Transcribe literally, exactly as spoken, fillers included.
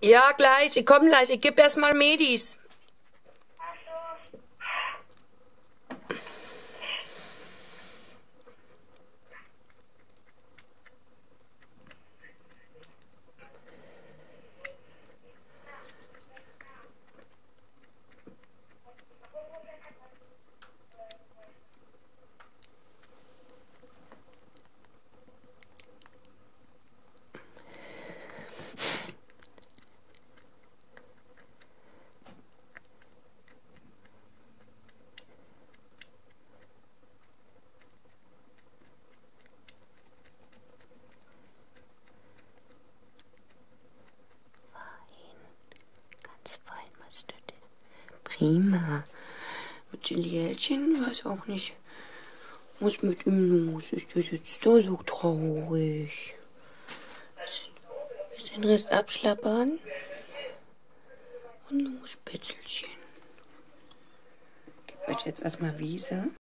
Ja, gleich. Ich komme gleich. Ich gebe erstmal Medis. Prima. Mit Julielchen weiß auch nicht, was mit ihm los ist. Der sitzt da so traurig. Bisschen Rest abschlappern. Und nur Spätzlchen. Ich gebe euch jetzt erstmal Wiese.